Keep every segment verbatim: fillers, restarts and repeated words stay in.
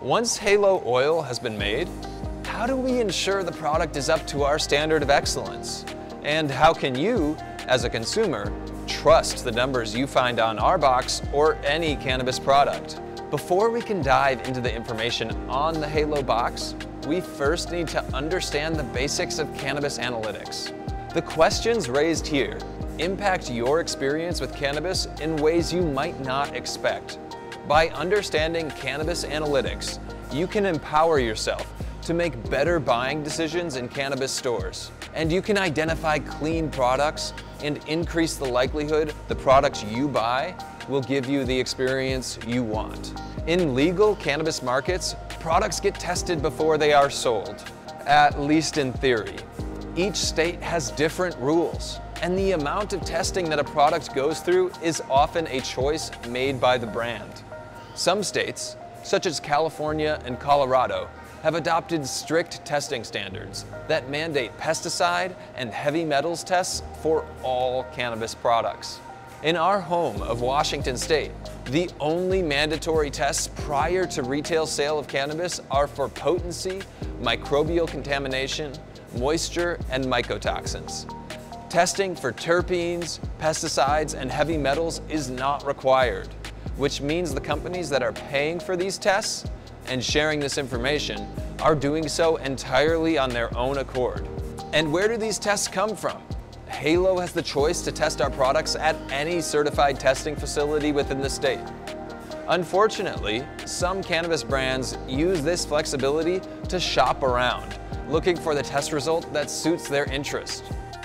Once Heylo oil has been made, how do we ensure the product is up to our standard of excellence? And how can you, as a consumer, trust the numbers you find on our box or any cannabis product? Before we can dive into the information on the Heylo box, we first need to understand the basics of cannabis analytics. The questions raised here impact your experience with cannabis in ways you might not expect. By understanding cannabis analytics, you can empower yourself to make better buying decisions in cannabis stores. And you can identify clean products and increase the likelihood the products you buy will give you the experience you want. In legal cannabis markets, products get tested before they are sold, at least in theory. Each state has different rules, and the amount of testing that a product goes through is often a choice made by the brand. Some states, such as California and Colorado, have adopted strict testing standards that mandate pesticide and heavy metals tests for all cannabis products. In our home of Washington State, the only mandatory tests prior to retail sale of cannabis are for potency, microbial contamination, moisture, and mycotoxins. Testing for terpenes, pesticides, and heavy metals is not required, which means the companies that are paying for these tests and sharing this information are doing so entirely on their own accord. And where do these tests come from? Heylo has the choice to test our products at any certified testing facility within the state. Unfortunately, some cannabis brands use this flexibility to shop around, looking for the test result that suits their interest.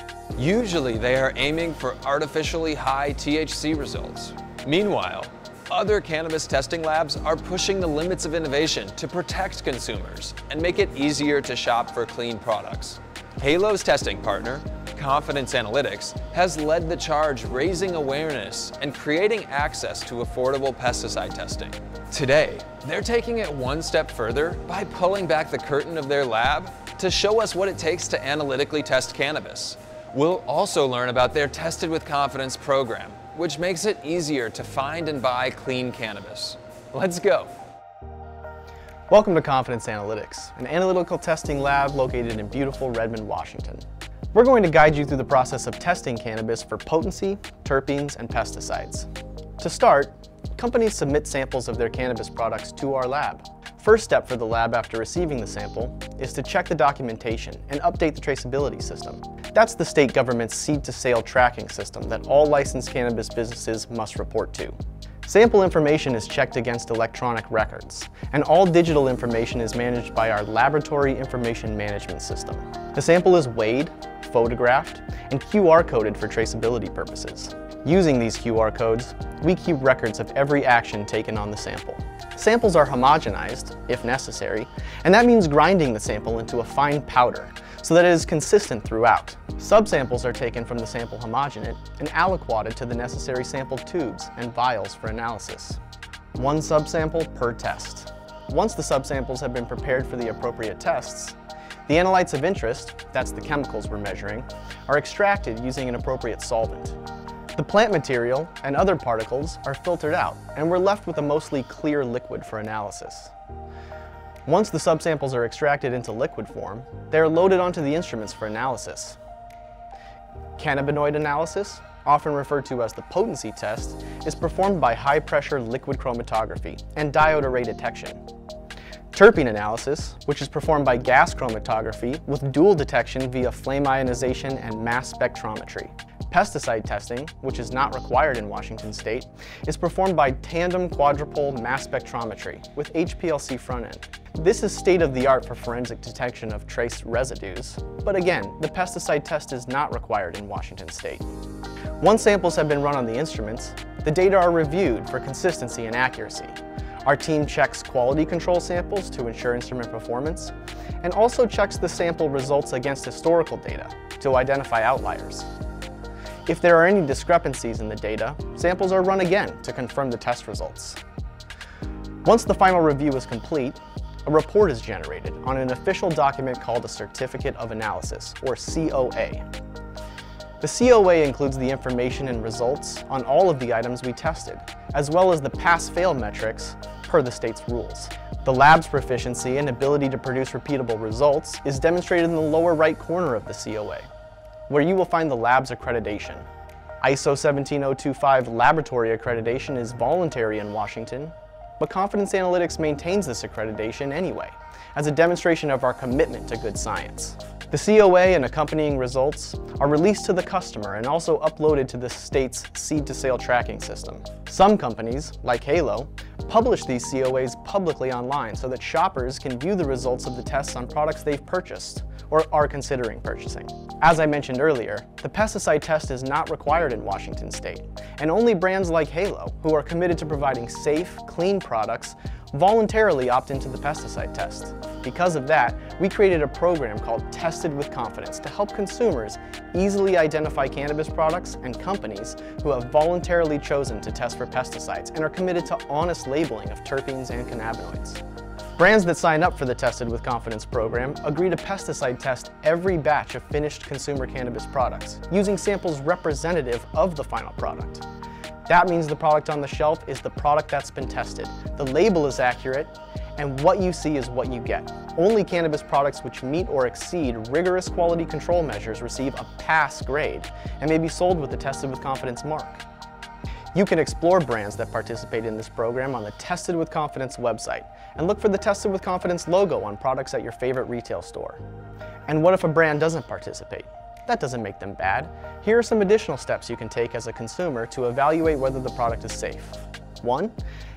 Usually they are aiming for artificially high T H C results. Meanwhile, other cannabis testing labs are pushing the limits of innovation to protect consumers and make it easier to shop for clean products. Heylo's testing partner, Confidence Analytics, has led the charge raising awareness and creating access to affordable pesticide testing. Today, they're taking it one step further by pulling back the curtain of their lab to show us what it takes to analytically test cannabis. We'll also learn about their Tested with Confidence program, which makes it easier to find and buy clean cannabis. Let's go. Welcome to Confidence Analytics, an analytical testing lab located in beautiful Redmond, Washington. We're going to guide you through the process of testing cannabis for potency, terpenes, and pesticides. To start, companies submit samples of their cannabis products to our lab. First step for the lab after receiving the sample is to check the documentation and update the traceability system. That's the state government's seed-to-sale tracking system that all licensed cannabis businesses must report to. Sample information is checked against electronic records, and all digital information is managed by our Laboratory Information Management System. The sample is weighed, photographed, and Q R coded for traceability purposes. Using these Q R codes, we keep records of every action taken on the sample. Samples are homogenized, if necessary, and that means grinding the sample into a fine powder so that it is consistent throughout. Subsamples are taken from the sample homogenate and aliquoted to the necessary sample tubes and vials for analysis. One subsample per test. Once the subsamples have been prepared for the appropriate tests, the analytes of interest, that's the chemicals we're measuring, are extracted using an appropriate solvent. The plant material and other particles are filtered out, and we're left with a mostly clear liquid for analysis. Once the subsamples are extracted into liquid form, they are loaded onto the instruments for analysis. Cannabinoid analysis, often referred to as the potency test, is performed by high-pressure liquid chromatography and diode array detection. Terpene analysis, which is performed by gas chromatography with dual detection via flame ionization and mass spectrometry. Pesticide testing, which is not required in Washington State, is performed by tandem quadrupole mass spectrometry with H P L C front end. This is state-of-the-art for forensic detection of trace residues, but again, the pesticide test is not required in Washington State. Once samples have been run on the instruments, the data are reviewed for consistency and accuracy. Our team checks quality control samples to ensure instrument performance, and also checks the sample results against historical data to identify outliers. If there are any discrepancies in the data, samples are run again to confirm the test results. Once the final review is complete, a report is generated on an official document called a Certificate of Analysis, or C O A. The C O A includes the information and results on all of the items we tested, as well as the pass-fail metrics per the state's rules. The lab's proficiency and ability to produce repeatable results is demonstrated in the lower right corner of the C O A, where you will find the lab's accreditation. I S O seventeen oh twenty-five laboratory accreditation is voluntary in Washington, but Confidence Analytics maintains this accreditation anyway, as a demonstration of our commitment to good science. The C O A and accompanying results are released to the customer and also uploaded to the state's seed-to-sale tracking system. Some companies, like Heylo, publish these C O As publicly online so that shoppers can view the results of the tests on products they've purchased or are considering purchasing. As I mentioned earlier, the pesticide test is not required in Washington state, and only brands like Heylo, who are committed to providing safe, clean products, voluntarily opt into the pesticide test. Because of that, we created a program called Tested with Confidence to help consumers easily identify cannabis products and companies who have voluntarily chosen to test for pesticides and are committed to honest labeling of terpenes and cannabinoids. Brands that sign up for the Tested with Confidence program agree to pesticide test every batch of finished consumer cannabis products, using samples representative of the final product. That means the product on the shelf is the product that's been tested, the label is accurate, and what you see is what you get. Only cannabis products which meet or exceed rigorous quality control measures receive a pass grade and may be sold with the Tested with Confidence mark. You can explore brands that participate in this program on the Tested with Confidence website and look for the Tested with Confidence logo on products at your favorite retail store. And what if a brand doesn't participate? That doesn't make them bad. Here are some additional steps you can take as a consumer to evaluate whether the product is safe. One,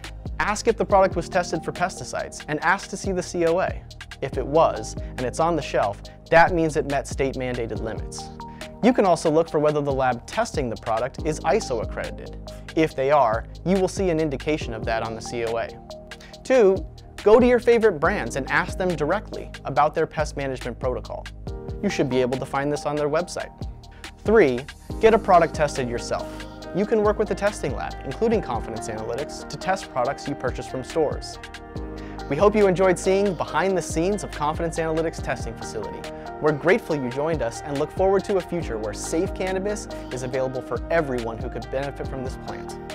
ask if the product was tested for pesticides and ask to see the C O A. If it was, and it's on the shelf, that means it met state-mandated limits. You can also look for whether the lab testing the product is I S O accredited. If they are, you will see an indication of that on the C O A. Two, go to your favorite brands and ask them directly about their pest management protocol. You should be able to find this on their website. Three, get a product tested yourself. You can work with the testing lab, including Confidence Analytics, to test products you purchase from stores. We hope you enjoyed seeing behind the scenes of Confidence Analytics testing facility. We're grateful you joined us and look forward to a future where safe cannabis is available for everyone who could benefit from this plant.